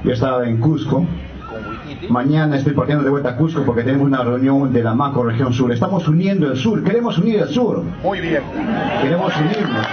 Yo estaba en Cusco. Mañana estoy partiendo de vuelta a Cusco porque tenemos una reunión de la macro-región sur. Estamos uniendo el sur, queremos unir el sur. Muy bien. Queremos unirnos.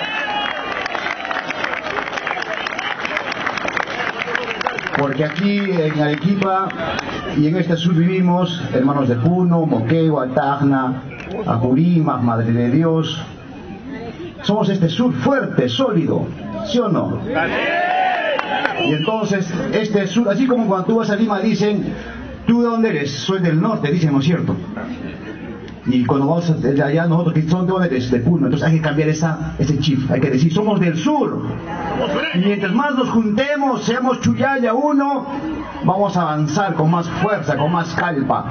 Porque aquí en Arequipa y en este sur vivimos hermanos de Puno, Moquegua, Tacna, Apurímac, Madre de Dios. Somos este sur fuerte, sólido, ¿sí o no? Y entonces este sur, así como cuando tú vas a Lima dicen, ¿tú de dónde eres? Soy del norte, dicen, ¿no es cierto? Y cuando vamos de allá nosotros, ¿de dónde eres? De Puno. Entonces hay que cambiar ese chip, hay que decir, somos del sur. Y mientras más nos juntemos, seamos Chuyaya uno, vamos a avanzar con más fuerza, con más calpa.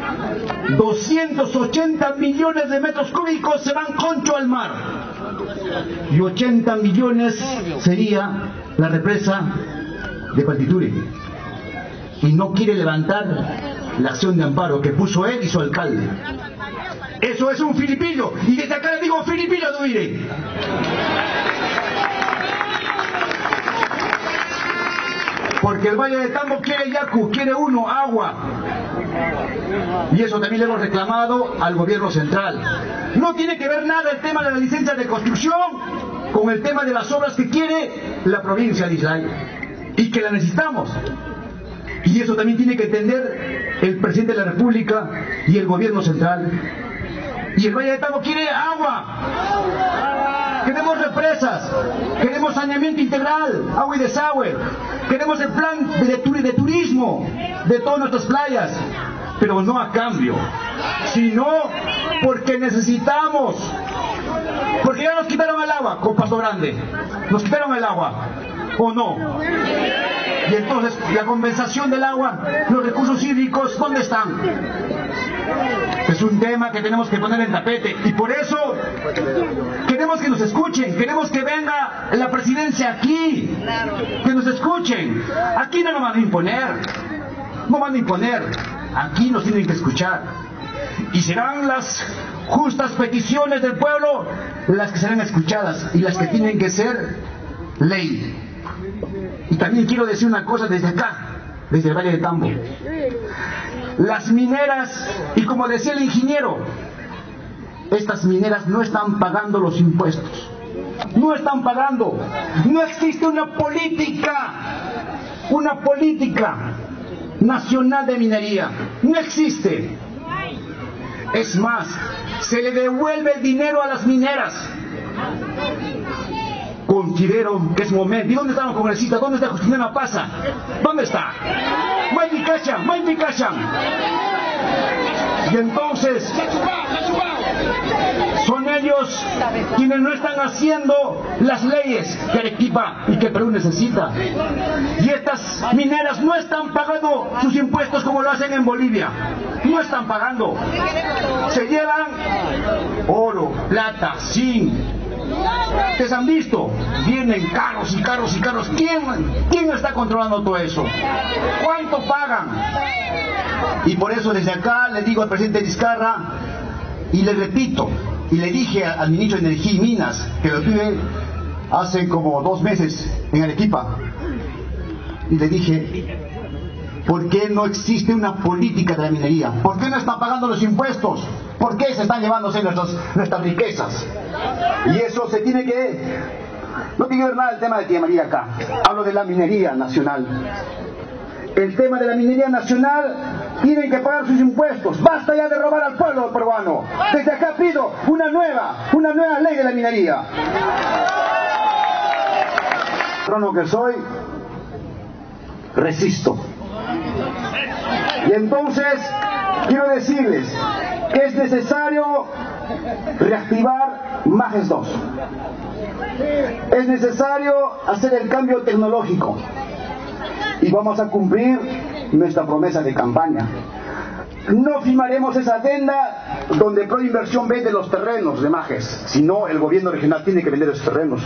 280 millones de metros cúbicos se van concho al mar. Y 80 millones sería la represa de Patiture. Y no quiere levantar la acción de amparo que puso él y su alcalde. Eso es un filipino. Y desde acá le digo, filipino, no diré. Porque el Valle de Tambo quiere Yacu, quiere uno, agua. Y eso también le hemos reclamado al gobierno central. No tiene que ver nada el tema de la licencia de construcción con el tema de las obras que quiere la provincia de Islay. Y que la necesitamos. Y eso también tiene que entender el presidente de la República y el gobierno central. Y el Valle de Tambo quiere agua. Queremos represas. Queremos saneamiento integral, agua y desagüe. Queremos el plan de turismo de todas nuestras playas. Pero no a cambio, sino porque necesitamos. Porque ya nos quitaron el agua con Paso Grande. Nos quitaron el agua. ¿O no? Y entonces la compensación del agua, los recursos hídricos, ¿dónde están? Es un tema que tenemos que poner en tapete y por eso queremos que nos escuchen, queremos que venga la presidencia aquí, que nos escuchen. Aquí no nos van a imponer, no van a imponer, aquí nos tienen que escuchar. Y serán las justas peticiones del pueblo las que serán escuchadas y las que tienen que ser ley. Y también quiero decir una cosa desde acá, desde el Valle de Tambo. Las mineras, y como decía el ingeniero, estas mineras no están pagando los impuestos. No están pagando. No existe una política nacional de minería. No existe. Es más, se le devuelve el dinero a las mineras. Considero que es momento. ¿Y dónde están los congresistas? ¿Dónde está Justina Pasa? ¿Dónde está? Maiti Cachan. Y entonces son ellos quienes no están haciendo las leyes que Arequipa y que Perú necesita. Y estas mineras no están pagando sus impuestos como lo hacen en Bolivia. No están pagando. Se llevan oro, plata, zinc. Ustedes han visto, vienen carros y carros y carros. ¿Quién está controlando todo eso? ¿Cuánto pagan? Y por eso desde acá le digo al presidente Vizcarra, y le repito, y le dije al ministro de Energía y Minas, que lo tuve hace como 2 meses en Arequipa, y le dije, ¿por qué no existe una política de la minería? ¿Por qué no están pagando los impuestos? ¿Por qué se están llevándose nuestras riquezas? Y eso se tiene que... No tiene que ver nada el tema de Tía María acá. Hablo de la minería nacional. El tema de la minería nacional, tienen que pagar sus impuestos. Basta ya de robar al pueblo peruano. Desde acá pido una nueva ley de la minería. Trono que soy, resisto. Y entonces quiero decirles que es necesario reactivar Majes 2. Es necesario hacer el cambio tecnológico. Y vamos a cumplir nuestra promesa de campaña. No firmaremos esa adenda donde Proinversión vende los terrenos de Majes, sino el gobierno regional tiene que vender esos terrenos.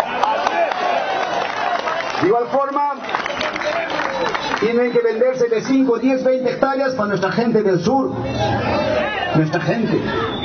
De igual forma, tienen que venderse de 5, 10, 20 hectáreas para nuestra gente del sur. Nuestra gente.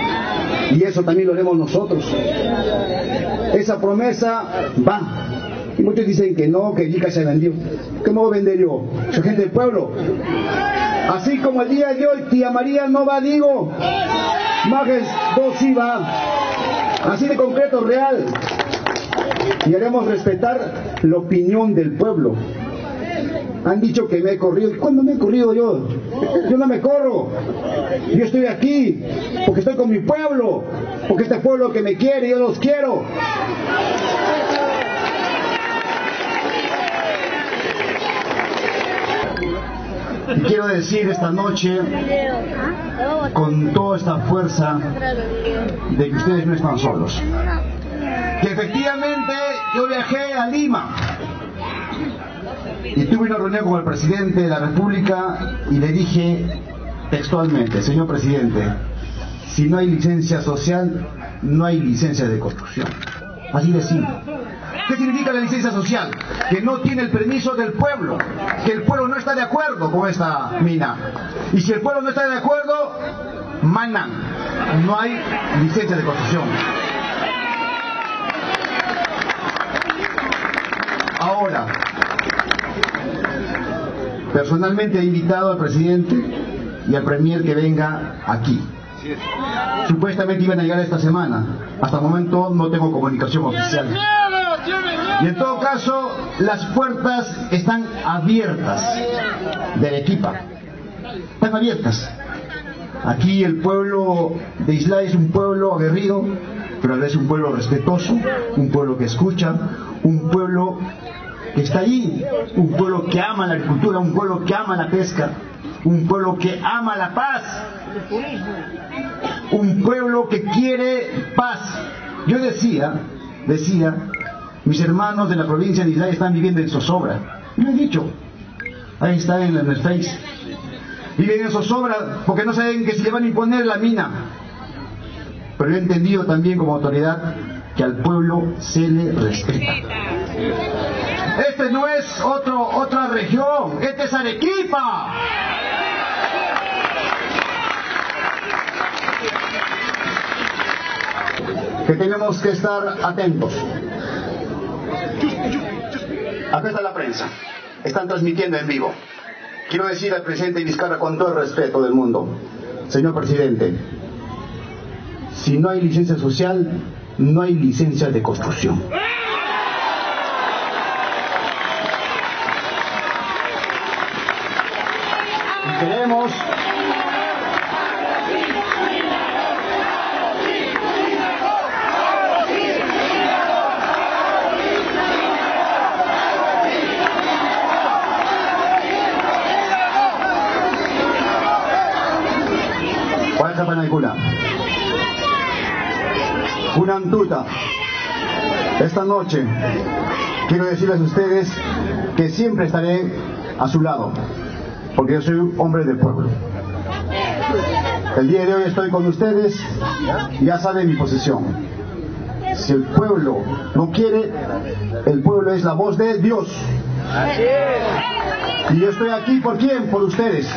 Y eso también lo haremos nosotros. Esa promesa va. Y muchos dicen que no, que Yica se vendió. ¿Cómo vender yo? Soy gente del pueblo. Así como el día de hoy, tía María no va, digo, Majes 2 sí va. Así de concreto, real. Y haremos respetar la opinión del pueblo. Han dicho que me he corrido. ¿Cuándo me he corrido yo? Yo no me corro. Yo estoy aquí porque estoy con mi pueblo, porque este pueblo que me quiere, yo los quiero. Y quiero decir esta noche, con toda esta fuerza, de que ustedes no están solos. Que efectivamente yo viajé a Lima y tuve una reunión con el presidente de la República y le dije textualmente: señor presidente, si no hay licencia social, no hay licencia de construcción. Así de simple. ¿Qué significa la licencia social? Que no tiene el permiso del pueblo, que el pueblo no está de acuerdo con esta mina. Y si el pueblo no está de acuerdo, manan. No hay licencia de construcción. Ahora, personalmente he invitado al presidente y al premier que venga aquí. Supuestamente iban a llegar esta semana. Hasta el momento no tengo comunicación oficial. Y en todo caso, las puertas están abiertas de Arequipa. Están abiertas. Aquí el pueblo de Islay es un pueblo aguerrido, pero a la vez un pueblo respetuoso, un pueblo que escucha, un pueblo que está allí, un pueblo que ama la agricultura, un pueblo que ama la pesca, un pueblo que ama la paz, un pueblo que quiere paz. Yo decía, mis hermanos de la provincia de Islay están viviendo en zozobra. Lo he dicho, ahí está en el Face. Viven en zozobra porque no saben que se le van a imponer la mina. Pero he entendido también como autoridad que al pueblo se le respeta. Este no es otra región, este es Arequipa. Que tenemos que estar atentos. Acá está la prensa, están transmitiendo en vivo. Quiero decir al presidente Vizcarra con todo el respeto del mundo: señor presidente, si no hay licencia social, no hay licencia de construcción. Y queremos una antuta. Esta noche quiero decirles a ustedes que siempre estaré a su lado, porque yo soy un hombre del pueblo. El día de hoy estoy con ustedes, ya saben mi posición. Si el pueblo no quiere, el pueblo es la voz de Dios. Y yo estoy aquí, ¿por quién? Por ustedes.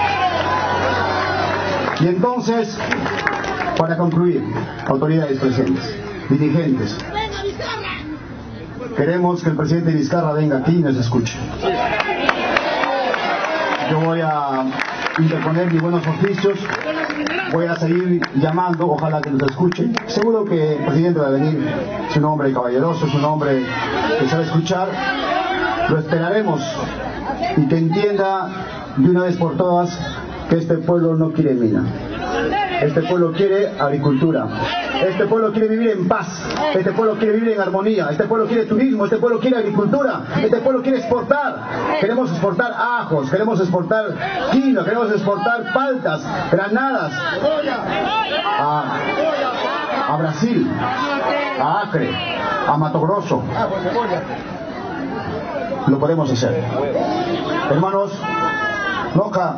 Y entonces, para concluir, autoridades presentes, dirigentes, queremos que el presidente Vizcarra venga aquí y nos escuche. Yo voy a interponer mis buenos oficios, voy a seguir llamando, ojalá que nos escuche. Seguro que el presidente va a venir, es un hombre caballeroso, es un hombre que sabe escuchar. Lo esperaremos y que entienda de una vez por todas que este pueblo no quiere mina. Este pueblo quiere agricultura. Este pueblo quiere vivir en paz. Este pueblo quiere vivir en armonía. Este pueblo quiere turismo. Este pueblo quiere agricultura. Este pueblo quiere exportar. Queremos exportar ajos. Queremos exportar quinoa. Queremos exportar paltas, granadas a Brasil, a Acre, a Mato Grosso. Lo podemos hacer. Hermanos, Loca,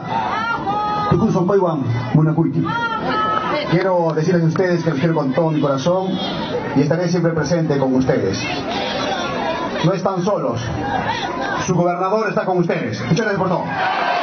quiero decirles a ustedes que los quiero con todo mi corazón y estaré siempre presente con ustedes. No están solos. Su gobernador está con ustedes. Muchas gracias por todo.